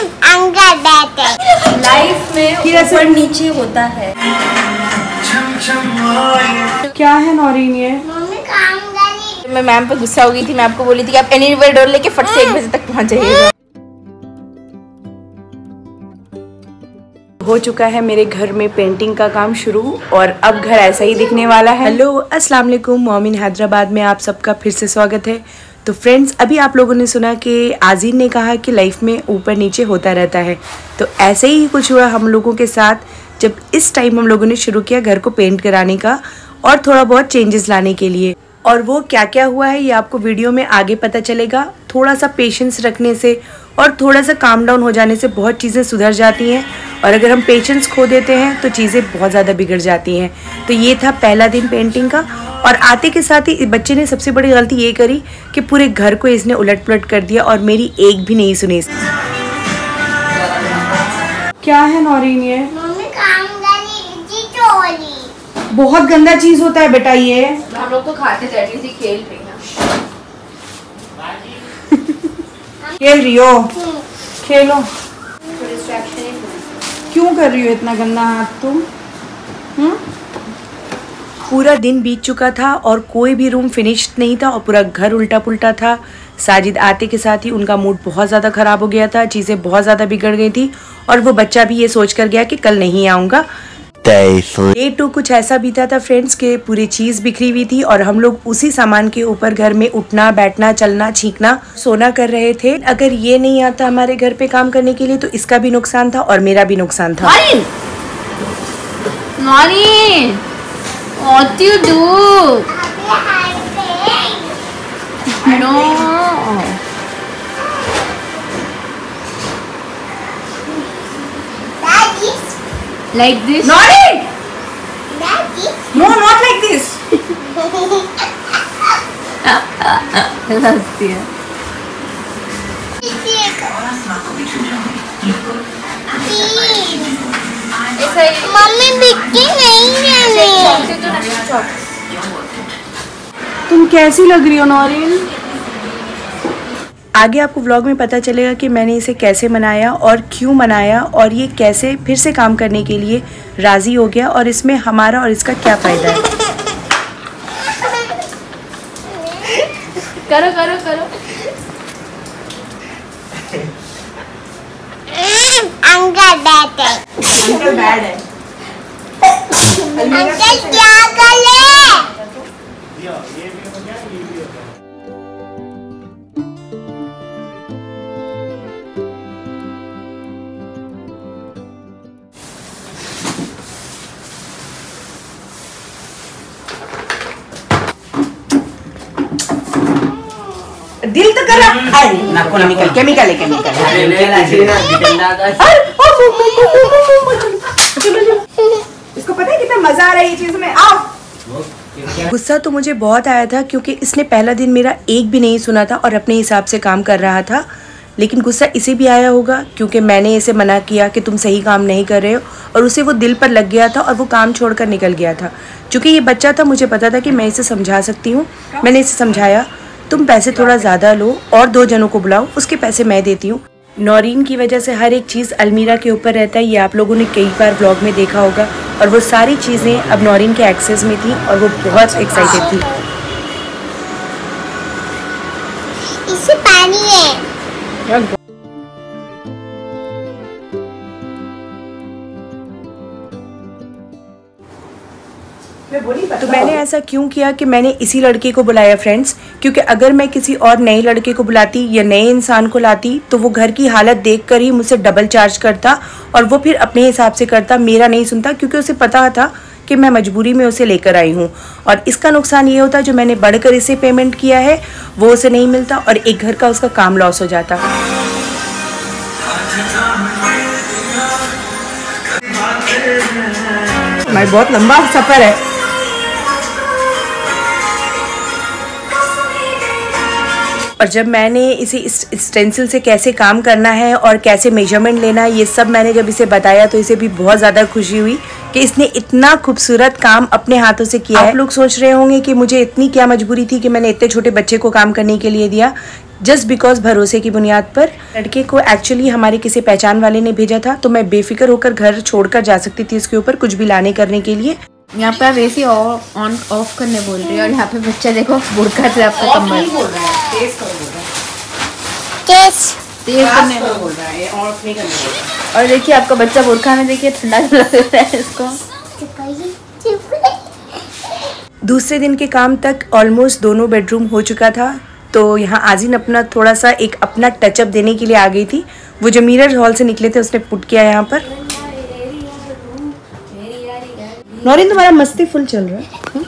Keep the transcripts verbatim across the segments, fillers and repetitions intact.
Life में ऊपर नीचे होता है। क्या है नौरीन ये? मैं मैम पे गुस्सा हो गई थी। मैं आपको बोली थी कि आप एनीवेयर डोर लेके फट से एक बजे तक पहुंच जाइएगा। हो चुका है मेरे घर में पेंटिंग का काम शुरू और अब घर ऐसा ही दिखने वाला है। हेलो अस्सलाम वालेकुम, मॉमिन हैदराबाद में आप सबका फिर से स्वागत है। तो फ्रेंड्स, अभी आप लोगों ने सुना कि आज़ीन ने कहा कि लाइफ में ऊपर नीचे होता रहता है, तो ऐसे ही कुछ हुआ हम लोगों के साथ जब इस टाइम हम लोगों ने शुरू किया घर को पेंट कराने का और थोड़ा बहुत चेंजेस लाने के लिए। और वो क्या क्या हुआ है ये आपको वीडियो में आगे पता चलेगा। थोड़ा सा पेशेंस रखने से और थोड़ा सा काम डाउन हो जाने से बहुत चीज़ें सुधर जाती हैं, और अगर हम पेशेंस खो देते हैं तो चीज़ें बहुत ज़्यादा बिगड़ जाती हैं। तो ये था पहला दिन पेंटिंग का, और आते के साथ ही बच्चे ने सबसे बड़ी गलती ये करी कि पूरे घर को इसने उलट पुलट कर दिया और मेरी एक भी नहीं सुनी। क्या है नौरीन ये? बहुत गंदा चीज होता है बेटा ये। हम लोग तो खाते थे, एटलीस्ट खेल रही हैं। खेल रही हो? खेलो। क्यों कर रही हो इतना गंदा हाथ तुम? हम्म? पूरा दिन बीत चुका था और कोई भी रूम फिनिश्ड नहीं था और पूरा घर उल्टा पुल्टा था। साजिद आते के साथ ही उनका मूड बहुत ज़्यादा ख़राब हो गया था, चीज़ें बहुत ज़्यादा बिगड़ गई थी, और वो बच्चा भी ये सोच कर गया कि कल नहीं आऊँगा। डे टू कुछ ऐसा बीता था फ्रेंड्स के पूरी चीज़ बिखरी हुई थी और हम लोग उसी सामान के ऊपर घर में उठना बैठना चलना छींकना सोना कर रहे थे। अगर ये नहीं आता हमारे घर पे काम करने के लिए तो इसका भी नुकसान था और मेरा भी नुकसान था। Naureen, Naureen, what you do? No. Like this? Nori! No, not like this. हंसती है। मम्मी बिक्की नहीं है। तुम कैसी लग रही हो नौरीन? आगे आपको व्लॉग में पता चलेगा कि मैंने इसे कैसे मनाया और क्यों मनाया और ये कैसे फिर से काम करने के लिए राज़ी हो गया और इसमें हमारा और इसका क्या फ़ायदा है। करो करो करो। अंकल बैड है। अंकल बैड है। अंकल क्या कर ले? दिल तो करा ना केमिकल केमिकल है केमिकल इसको पता है कितना मजा आ रहा है ये चीज में। आओ। गुस्सा तो मुझे बहुत आया था क्योंकि इसने पहला दिन मेरा एक भी नहीं सुना था और अपने हिसाब से काम कर रहा था, लेकिन गुस्सा इसे भी आया होगा क्योंकि मैंने इसे मना किया कि तुम सही काम नहीं कर रहे हो, और उसे वो दिल पर लग गया था और वो काम छोड़कर निकल गया था। क्योंकि ये बच्चा था, मुझे पता था कि मैं इसे समझा सकती हूँ। मैंने इसे समझाया तुम पैसे थोड़ा ज़्यादा लो और दो जनों को बुलाओ, उसके पैसे मैं देती हूँ। नौरीन की वजह से हर एक चीज़ अलमीरा के ऊपर रहता है, ये आप लोगों ने कई बार व्लॉग में देखा होगा, और वो सारी चीज़ें अब नौरीन के एक्सेस में थी और वो बहुत एक्साइटेड थी। इससे पानी है। तो मैंने ऐसा क्यों किया कि मैंने इसी लड़के को बुलाया फ्रेंड्स, क्योंकि अगर मैं किसी और नए लड़के को बुलाती या नए इंसान को लाती तो वो घर की हालत देखकर ही मुझसे डबल चार्ज करता और वो फिर अपने हिसाब से करता, मेरा नहीं सुनता, क्योंकि उसे पता था कि मैं मजबूरी में उसे लेकर आई हूँ। और इसका नुकसान ये होता जो मैंने बढ़कर इसे पेमेंट किया है वो उसे नहीं मिलता और एक घर का उसका काम लॉस हो जाता। मैं बहुत लंबा सफर है। और जब मैंने इसे इस स्टेंसिल से कैसे काम करना है और कैसे मेजरमेंट लेना है ये सब मैंने जब इसे बताया तो इसे भी बहुत ज़्यादा खुशी हुई कि इसने इतना खूबसूरत काम अपने हाथों से किया है। आप लोग सोच रहे होंगे कि मुझे इतनी क्या मजबूरी थी कि मैंने इतने छोटे बच्चे को काम करने के लिए दिया। जस्ट बिकॉज भरोसे की बुनियाद पर। लड़के को एक्चुअली हमारे किसी पहचान वाले ने भेजा था, तो मैं बेफिक्र होकर घर छोड़कर जा सकती थी इसके ऊपर कुछ भी लाने करने के लिए। यहाँ पे आप एसी ऑन ऑफ करने बोल रही है और यहाँ पे बच्चा देखो बुरखा से आपका कमर बोल रहा है, तेज करो बोल रहा है, टेस्ट तेज करने बोल रहा है, ऑफ नहीं करने। और देखिए आपका बच्चा बुरखा में देखिए ठंडा लग रहा है इसको। दूसरे दिन के काम तक ऑलमोस्ट दोनों बेडरूम हो चुका था, तो यहाँ आजीन अपना थोड़ा सा एक अपना टचअप देने के लिए आ गई थी। वो जो मिरर हॉल से निकले थे उसने पुट किया यहाँ पर। नौरीन तुम्हारा मस्ती फुल चल रहा है।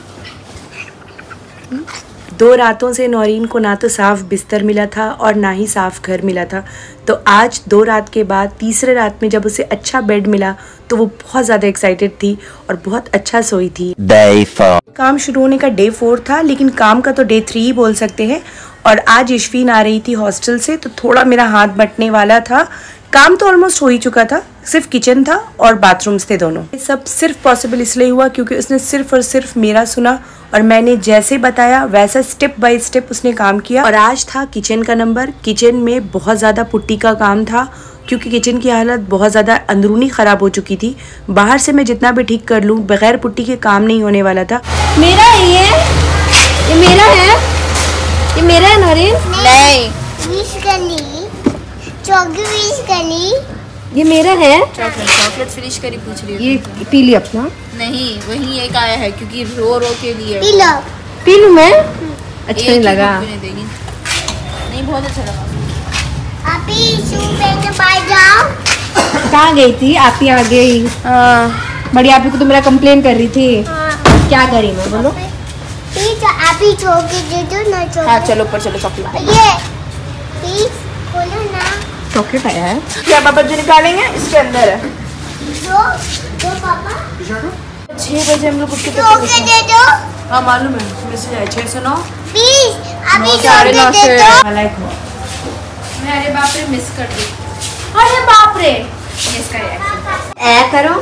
दो रातों से नौरीन को ना तो साफ बिस्तर मिला था और ना ही साफ घर मिला था, तो आज दो रात के बाद तीसरे रात में जब उसे अच्छा बेड मिला तो वो बहुत ज़्यादा एक्साइटेड थी और बहुत अच्छा सोई थी। डे फोर काम शुरू होने का डे फोर था, लेकिन काम का तो डे थ्री ही बोल सकते हैं। और आज यशवीन आ रही थी हॉस्टल से, तो थोड़ा मेरा हाथ बंटने वाला था। काम तो ऑलमोस्ट हो ही चुका था, सिर्फ किचन था और बाथरूम्स थे दोनों। ये सब सिर्फ पॉसिबल इसलिए हुआ क्योंकि उसने सिर्फ और सिर्फ मेरा सुना और मैंने जैसे बताया वैसा स्टेप बाय स्टेप उसने काम किया। और आज था किचन का नंबर। किचन में बहुत ज़्यादा पुट्टी का काम था क्योंकि किचन की हालत बहुत ज़्यादा अंदरूनी ख़राब हो चुकी थी। बाहर से मैं जितना भी ठीक कर लूँ बगैर पुट्टी के काम नहीं होने वाला था। मेरा है ये ये मेरा है ये मेरा है नौरीन। नहीं विश करनी, चॉकलेट विश करनी। ये मेरा है। चॉकलेट चॉकलेट फिनिश करी पूछ रही है। ये पी ली अपना। नहीं वही एक आया है क्योंकि रो रो के लिए। P low. पी लूं मैं? अच्छा नहीं लगा। नहीं देगी। नहीं बहुत अच्छा लगा। अभी शू पहन के जाओ। कहाँ गई थी? आप ही आ गई। हाँ बड़ी आप ही को तो मेरा कंप्लेन कर रही थी। हाँ। क्या करी मैं बोलो? प्लीज अभी चॉकलेट दे दो ना। चॉकलेट हाँ चलो ऊपर चलो चॉकलेट। ये प्लीज खोलो ना। चॉकलेट आया है क्या पापा जो निकालेंगे इसके अंदर है। दो दो पापा। छह बजे हम लोग उसके चॉकलेट दे दो। हाँ मालूम है, मैसेज आया छः सौ नौ। प्लीज अभी नौ साढ़े नौ चॉकलेट दे से- दो। लाइक हुआ। मैं अरे बाप रे मिस कर दी। अरे बाप रे मिस कर ऐ करो।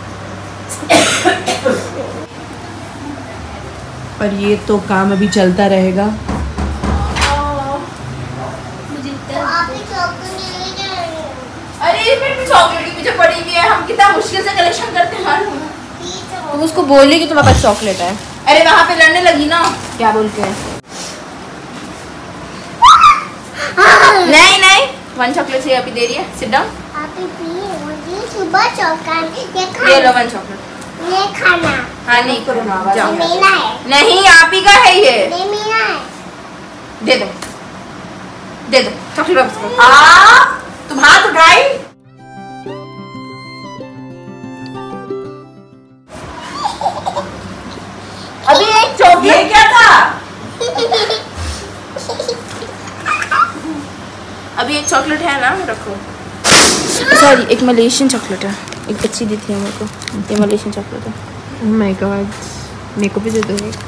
और ये तो काम अभी चलता रहेगा। अभी चॉकलेट ले जाओ। अरे फिर भी चॉकलेट के पीछे पड़ी हुई है। हम कितना मुश्किल से कलेक्शन करते हैं मालूम है? प्लीज तुम उसको बोली कि तुम्हारे पास चॉकलेट है। अरे वहाँ पे लड़ने लगी ना। क्या बोलते हैं? नहीं नहीं वन चॉकलेट से अभी दे रही है। Sit down. अभी प्लीज मुझे सुबह चॉकलेट ये ये खाना। लो वन चॉकलेट। ये खाना। हाँ नहीं करो ना ये जाओ। मेरा है। नहीं आप ही का है ये। ये मेरा है। दे दो दे दो चॉकलेट वापस करो। आ तुम हाथ उठाई। अभी एक चॉकलेट क्या था? अभी एक चॉकलेट है ना रखो। सॉरी एक मलेशियन चॉकलेट है। एक अच्छी दी थी मेरे को। ये मलेशियन चॉकलेट है। ओह माय गॉड मेरे को भी दे दो एक।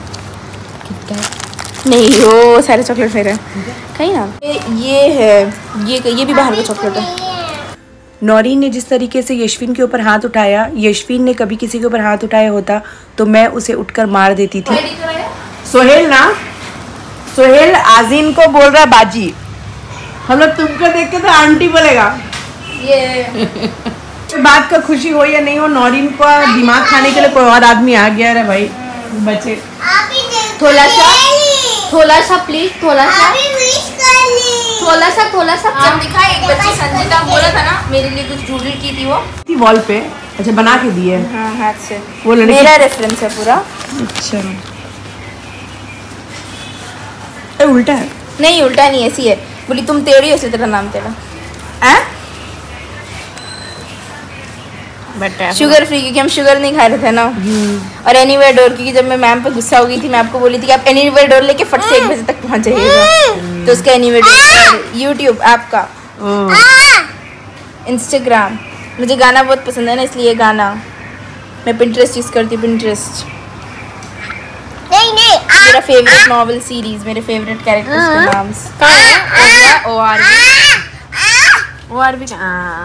नहीं वो सारे चॉकलेट मेरे कहीं ना। ये, ये है ये ये भी बाहर का चॉकलेट है। नौरीन ने जिस तरीके से यशवीन के ऊपर हाथ उठाया, यशवीन ने कभी किसी के ऊपर हाथ उठाया होता तो मैं उसे उठकर मार देती थी। सोहेल ना सोहेल आजीन को बोल रहा है बाजी। हम लोग तुमको देख के तो आंटी बोलेगा। ये बात का खुशी हो या नहीं हो, नौरीन को दिमाग खाने के लिए कोई और आदमी आ गया रे भाई। बच्चे अभी दे थोड़ा सा थोड़ा सा प्लीज थोड़ा सा अभी विश कर ली। थोड़ा सा थोड़ा सा जब दिखा एक बच्ची संजीता बोला था ना मेरे लिए कुछ डूडल की थी वो। थी वॉल पे। अच्छा बना के दिए। हाँ हाथ से। वो लड़की मेरा रेफरेंस है पूरा। अच्छा ए, उल्टा है। नहीं उल्टा नहीं ऐसी है। बोली तुम तेरी हो तेरा नाम तेरा है शुगर फ्री क्योंकि हम शुगर नहीं खा रहे थे ना। और एनीवेयर डोर क्योंकि जब मैं मैम पे गुस्सा हो गई थी मैं आपको बोली थी कि आप एनीवेयर डोर लेके फट से एक बजे तक पहुंच जाइएगा। तो उसका एनीवेयर डोर यूट्यूब ऐप का इंस्टाग्राम। मुझे गाना बहुत पसंद है ना इसलिए गाना मैं पिंटरेस्ट यूज करती हूँ। पिंटरेस्ट नहीं नहीं मेरा फेवरेट नॉवल सीरीज मेरे फेवरेट कैरेक्टर्स के नाम कहाँ है? O R B O R B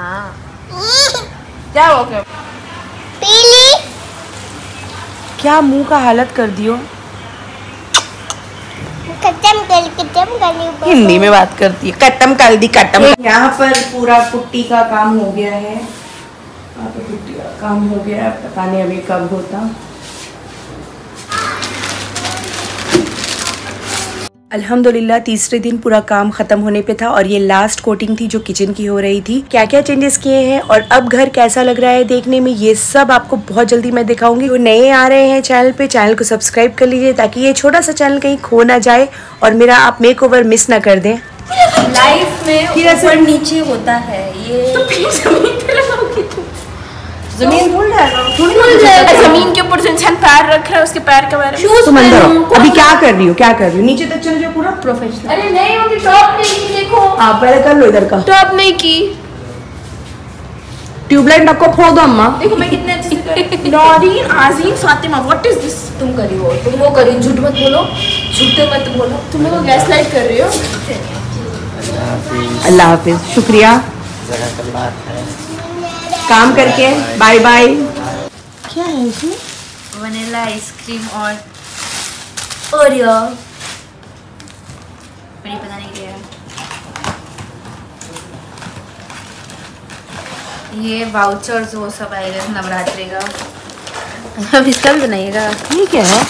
क्या हो गया? पीली क्या मुंह का हालत कर दियो। खत्म कर खत्म कर हिंदी में बात करती है, खत्म कर दी खत्म। यहाँ पर पूरा पुट्टी का काम हो गया है, यहाँ पे पुट्टी का काम हो गया है, पता नहीं अभी कब होता। अल्हम्दुलिल्लाह तीसरे दिन पूरा काम खत्म होने पे था और ये लास्ट कोटिंग थी जो किचन की हो रही थी। क्या क्या चेंजेस किए हैं और अब घर कैसा लग रहा है देखने में, ये सब आपको बहुत जल्दी मैं दिखाऊंगी। वो नए आ रहे हैं चैनल पे, चैनल को सब्सक्राइब कर लीजिए ताकि ये छोटा सा चैनल कहीं खो ना जाए और मेरा आप मेकओवर मिस ना कर दें। लाइफ में ऊपर नीचे होता है ये, तो फिर जमीन पे लगाओगे तुम, जमीन भूल जाएगा, थोड़ी भूल जाएगा। जमीन के ऊपर जो इंसान पैर रख रहा है उसके पैर के बारे में तुम अंदर हो। अभी क्या कर रही हो, क्या कर रही हो? नीचे तक चल जाओ पूरा प्रोफेशनल। अरे नहीं होगी, टॉप में की देखो, आप पहले कर लो इधर का, टॉप में की ट्यूबलाइट आपको फोड़ दो अम्मा। देखो मैं कितने अच्छे से कर रही हूं। Naureen, Azeen, Fatima, what is this? तुम करी हो, तुम वो करी, झूठ मत बोलो, झूठे मत बोलो, तुम लोग गैस लाइट कर रही हो। अल्लाह हाफिज, शुक्रिया काम करके, बाय बाय। क्या है इसमें? वनीला आइसक्रीम और ओरियो, मुझे पता नहीं क्या है ये। वाउचर्स वो सब आएगा नवरात्रि का। अब इसका भी बनाइएगा। ये क्या है?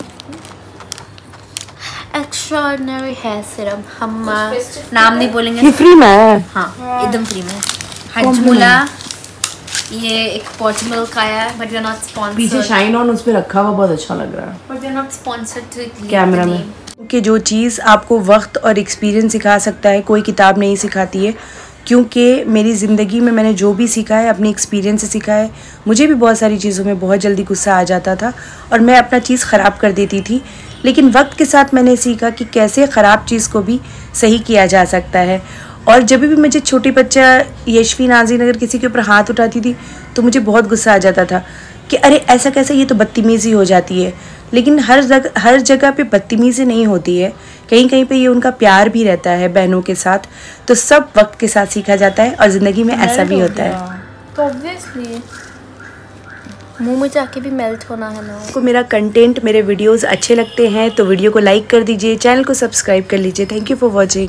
एक्स्ट्राऑर्डिनरी हेयर सीरम, हम नाम नहीं बोलेंगे। ये फ्री में है? हाँ एकदम फ्री में। हजमुला, ये एक पोर्चुगल का है, but we are not sponsored. पीछे शाइन ऑन उस पे रखा हुआ बहुत अच्छा लग रहा है, but we are not sponsored camera में। कि जो चीज़ आपको वक्त और एक्सपीरियंस सिखा सकता है कोई किताब नहीं सिखाती है, क्योंकि मेरी ज़िंदगी में मैंने जो भी सीखा है अपनी एक्सपीरियंस से सीखा है। मुझे भी बहुत सारी चीज़ों में बहुत जल्दी गुस्सा आ जाता था और मैं अपना चीज़ ख़राब कर देती थी, लेकिन वक्त के साथ मैंने सीखा कि कैसे ख़राब चीज़ को भी सही किया जा सकता है। और जब भी मुझे छोटी बच्चा यशवी नाज़ीन अगर किसी के ऊपर हाथ उठाती थी तो मुझे बहुत गुस्सा आ जाता था कि अरे ऐसा कैसे, ये तो बदतमीज़ी हो जाती है। लेकिन हर जगह हर जगह पे बदतमीज़ी नहीं होती है, कहीं कहीं पे ये उनका प्यार भी रहता है बहनों के साथ। तो सब वक्त के साथ सीखा जाता है और ज़िंदगी में ऐसा भी होता है। तो ऑब्वियसली मुंह में जाके भी मेल्ट होना है ना। आपको मेरा कंटेंट, मेरे वीडियोस अच्छे लगते हैं तो वीडियो को लाइक कर दीजिए, चैनल को सब्सक्राइब कर लीजिए। Thank you for watching.